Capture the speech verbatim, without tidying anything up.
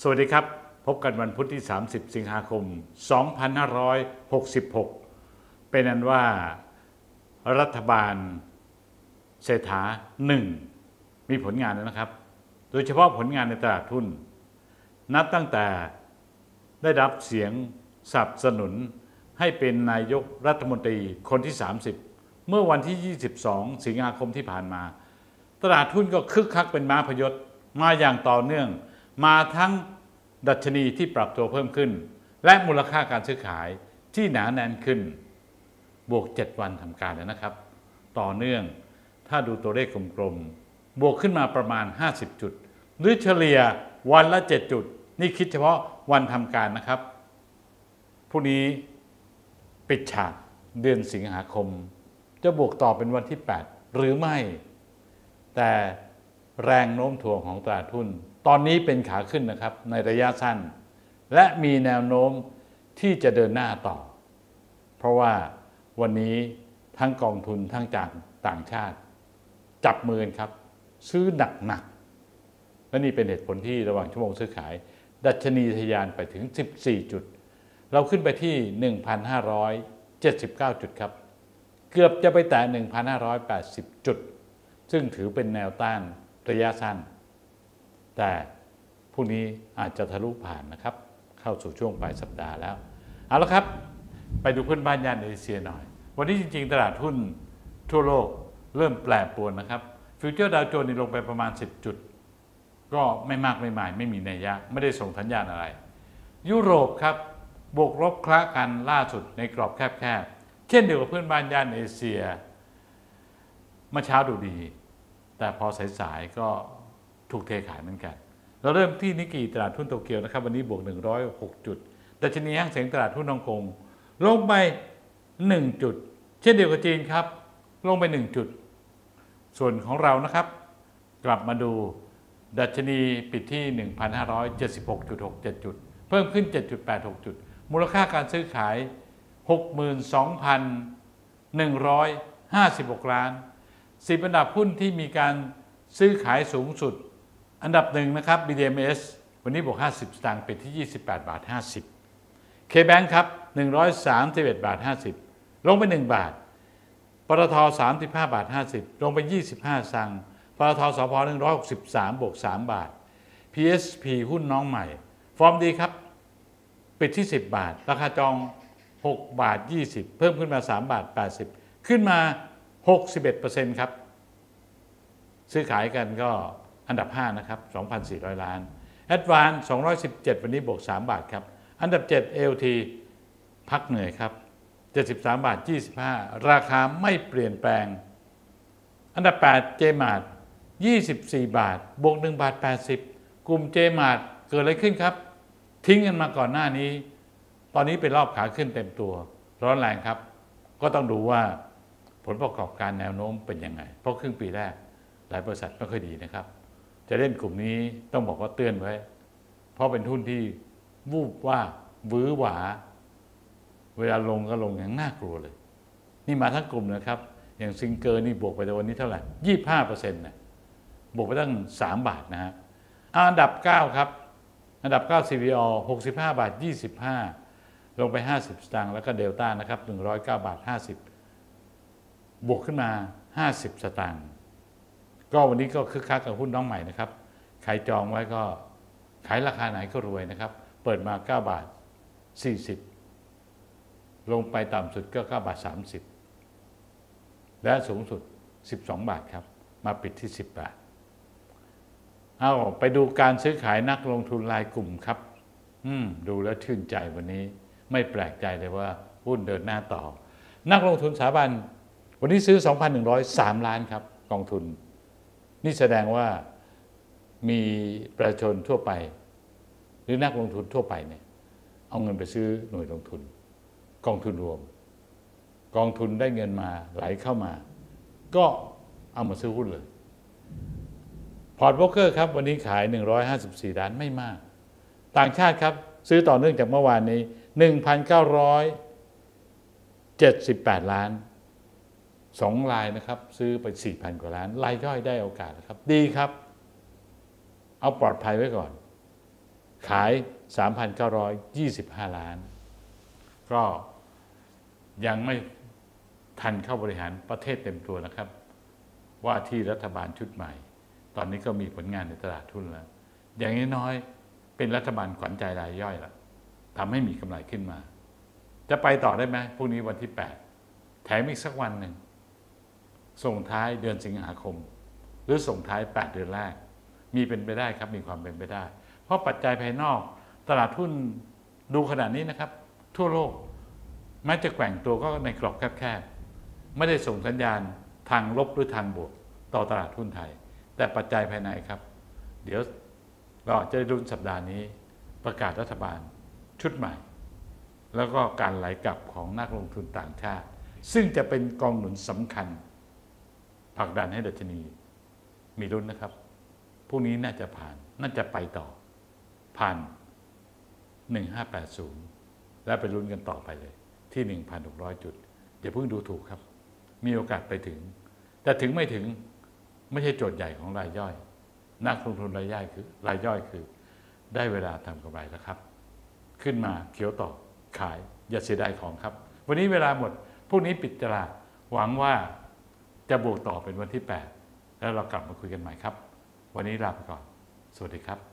สวัสดีครับพบกันวันพุธที่สามสิบสิงหาคมสองพันห้าร้อยหกสิบหกเป็นอันว่ารัฐบาลเศรษฐาหนึ่งมีผลงานแล้วนะครับโดยเฉพาะผลงานในตลาดหุ้นนับตั้งแต่ได้รับเสียงสนับสนุนให้เป็นนายกรัฐมนตรีคนที่สามสิบเมื่อวันที่ยี่สิบสองสิงหาคมที่ผ่านมาตลาดหุ้นก็คึกคักเป็นม้าพยศมาอย่างต่อเนื่องมาทั้งดัชนีที่ปรับตัวเพิ่มขึ้นและมูลค่าการซื้อขายที่หนาแน่นขึ้นบวกเจ็ดวันทำการแล้วนะครับต่อเนื่องถ้าดูตัวเลขกลมๆบวกขึ้นมาประมาณห้าสิบจุดหรือเฉลี่ยวันละเจ็ดจุดนี่คิดเฉพาะวันทำการนะครับพรุ่งนี้ปิดฉากเดือนสิงหาคมจะบวกต่อเป็นวันที่แปดหรือไม่แต่แรงโน้มถ่วงของตลาดหุ้นตอนนี้เป็นขาขึ้นนะครับในระยะสั้นและมีแนวโน้มที่จะเดินหน้าต่อเพราะว่าวันนี้ทั้งกองทุนทั้งจากต่างชาติจับมือครับซื้อหนักๆและนี่เป็นเหตุผลที่ระหว่างชั่วโมงซื้อขายดัชนีทะยานไปถึงสิบสี่จุดเราขึ้นไปที่ หนึ่งพันห้าร้อยเจ็ดสิบเก้า จุดครับเกือบจะไปแตะ หนึ่งพันห้าร้อยแปดสิบ จุดซึ่งถือเป็นแนวต้านระยะสั้นแต่พรุ่งนี้อาจจะทะลุผ่านนะครับเข้าสู่ช่วงปลายสัปดาห์แล้วเอาละครับไปดูเพื่อนบ้านย่านเอเชียหน่อยวันนี้จริงๆตลาดหุ้นทั่วโลกเริ่มแปรปรวนนะครับฟิวเจอร์ดาวโจนส์นี่ลงไปประมาณสิบจุดก็ไม่มากไม่หมายไม่มีนัยยะไม่ได้ส่งสัญญาณอะไรยุโรปครับบวกลบคละกันล่าสุดในกรอบแคบๆเช่นเดียวกับเพื่อนบ้านย่านเอเชียเมื่อเช้าดูดีแต่พอสายๆก็ถูกเทขายเหมือนกันเราเริ่มที่นิกเกิตลาดหุ้นโตเกียวนะครับวันนี้บวกหนึ่งร้อยหกจุดดัชนีห้างเส็งตลาดหุ้นฮ่องกงลงไปหนึ่งจุดเช่นเดียวกับจีนครับลงไปหนึ่งจุดส่วนของเรานะครับกลับมาดูดัชนีปิดที่ หนึ่งพันห้าร้อยเจ็ดสิบหกจุดหกเจ็ด จุดเพิ่มขึ้น เจ็ดจุดแปดหก จุดมูลค่าการซื้อขาย หกหมื่นสองพันหนึ่งร้อยห้าสิบหก ล้านสิบอันดับหุ้นที่มีการซื้อขายสูงสุดอันดับหนึ่งนะครับ บี ดี เอ็ม เอส วันนี้บวกห้าสิบสตางค์ปิดที่ยี่สิบแปดบาทห้าสิบ K-Bank ครับหนึ่งร้อยสามสิบเอ็ดบาทห้าสิบลงไปหนึ่งบาทปตทสามสิบห้าบาทห้าสิบลงไปยี่สิบห้าสตางค์ปตทสผหนึ่งร้อยหกสิบสามบวกสามบาท พี เอส พี หุ้นน้องใหม่ฟอร์มดีครับปิดที่สิบบาทราคาจองหกบาทยี่สิบเพิ่มขึ้นมาสามบาทแปดสิบขึ้นมา หกสิบเอ็ดเปอร์เซ็นต์ ครับซื้อขายกันก็อันดับห้านะครับ สองพันสี่ร้อย ล้าน Advance สองร้อยสิบเจ็ดวันนี้บวกสามบาทครับอันดับเจ็ด เอ แอล ที พักเหนื่อยครับเจ็ดสิบสามบาทยี่สิบห้าราคาไม่เปลี่ยนแปลงอันดับแปด J-Mart ยี่สิบสี่บาทบวกหนึ่งบาทแปดสิบกลุ่ม J-Mart เกิดอะไรขึ้นครับทิ้งกันมาก่อนหน้านี้ตอนนี้เป็นรอบขาขึ้นเต็มตัวร้อนแรงครับก็ต้องดูว่าผลประกอบการแนวโน้มเป็นยังไงเพราะครึ่งปีแรกหลายบริษัทไม่ค่อยดีนะครับจะเล่นกลุ่มนี้ต้องบอกว่าเตือนไว้เพราะเป็นหุ้นที่วูบว่าหวือหวาเวลาลงก็ลงอย่างน่ากลัวเลยนี่มาทั้งกลุ่มนะครับอย่างซิงเกอร์นี่บวกไปในวันนี้เท่าไหร่ ยี่สิบห้าเปอร์เซ็นต์ นะบวกไปตั้งสามบาทนะฮะอันดับเก้าครับอันดับเก้า ซี วี อ หกสิบห้าบาทยี่สิบห้าลงไปห้าสิบสตางค์แล้วก็เดลต้านะครับหนึ่งร้อยเก้าบาทห้าสิบบวกขึ้นมาห้าสิบสตางค์ก็วันนี้ก็คึกคักกับหุ้นน้องใหม่นะครับใครจองไว้ก็ขายราคาไหนก็รวยนะครับเปิดมาเก้าบาทสี่สิบลงไปต่ำสุดก็เก้าบาทสามสิบและสูงสุดสิบสองบาทครับมาปิดที่สิบบาทเอาไปดูการซื้อขายนักลงทุนรายกลุ่มครับอืมดูแล้วชื่นใจวันนี้ไม่แปลกใจเลยว่าหุ้นเดินหน้าต่อนักลงทุนสถาบันวันนี้ซื้อ สองพันหนึ่งร้อยสาม ล้านครับกองทุนนี่แสดงว่ามีประชาชนทั่วไปหรือนักลงทุนทั่วไปเนี่ยเอาเงินไปซื้อหน่วยลงทุนกองทุนรวมกองทุนได้เงินมาไหลเข้ามาก็เอามาซื้อหุ้นเลยพอร์ตโบรกเกอร์ครับวันนี้ขายหนึ่งร้อยห้าสิบสี่ล้านไม่มากต่างชาติครับซื้อต่อเนื่องจากเมื่อวานนี้ หนึ่งพันเก้าร้อยเจ็ดสิบแปด ล้านสองรายนะครับซื้อไป สี่พัน กว่าล้านรายย่อยได้โอกาสนะครับดีครับเอาปลอดภัยไว้ก่อนขาย สามพันเก้าร้อยยี่สิบห้า ล้าน ก็ยังไม่ทันเข้าบริหารประเทศเต็มตัวนะครับว่าที่รัฐบาลชุดใหม่ตอนนี้ก็มีผลงานในตลาดทุนแล้วอย่างน้อยๆเป็นรัฐบาลขวัญใจรายย่อยแล้วทำให้มีกำไรขึ้นมาจะไปต่อได้ไหมพรุ่งนี้วันที่แปดแถมอีกสักวันหนึ่งส่งท้ายเดือนสิงหาคมหรือส่งท้ายแปดเดือนแรกมีเป็นไปได้ครับมีความเป็นไปได้เพราะปัจจัยภายนอกตลาดหุ้นดูขนาดนี้นะครับทั่วโลกแม้จะแกว่งตัวก็ในกรอบแคบๆไม่ได้ส่งสัญญาณทางลบหรือทางบวกต่อตลาดหุ้นไทยแต่ปัจจัยภายในครับเดี๋ยวเราจะได้ลุ้นสัปดาห์นี้ประกาศรัฐบาลชุดใหม่แล้วก็การไหลกลับของนักลงทุนต่างชาติซึ่งจะเป็นกองหนุนสำคัญผลักดันให้ดัชนีมีลุ้นนะครับพรุ่งนี้น่าจะผ่านน่าจะไปต่อผ่านหนึ่งพันห้าร้อยแปดสิบและไปลุ้นกันต่อไปเลยที่ หนึ่งพันหกร้อย จุดอย่าเพิ่งดูถูกครับมีโอกาสไปถึงแต่ถึงไม่ถึงไม่ใช่โจทย์ใหญ่ของรายย่อยนักลงทุนรายย่อยคือรายย่อยคือได้เวลาทำกำไรแล้วครับขึ้นมาเขียวต่อขายอย่าเสียดายของครับวันนี้เวลาหมดพรุ่งนี้ปิดตลาดหวังว่าจะบวกต่อเป็นวันที่แปดแล้วเรากลับมาคุยกันใหม่ครับวันนี้ลาไปก่อนสวัสดีครับ